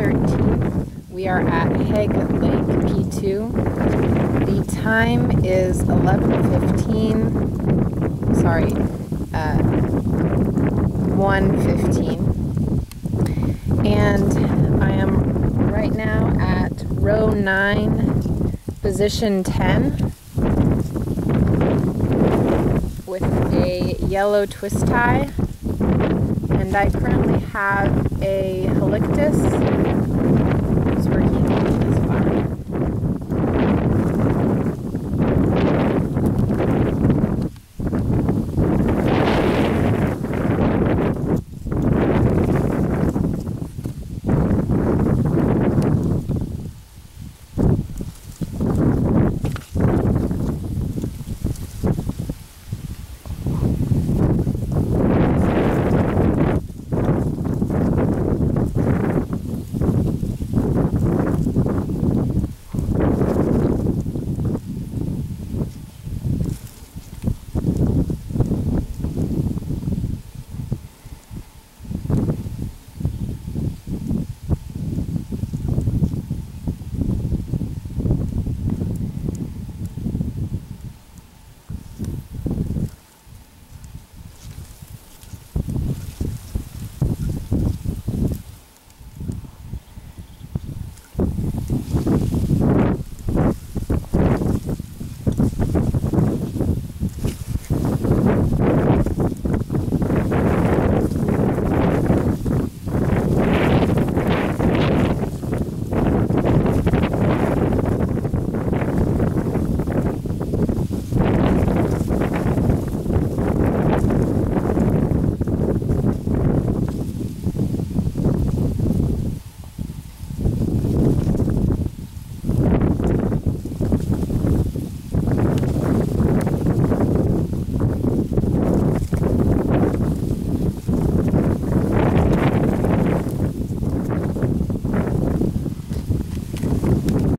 13th. We are at Hague Lake P2. The time is 11:15. Sorry, 1:15. And I am right now at row 9, position 10, with a yellow twist tie. And I currently have a Halictus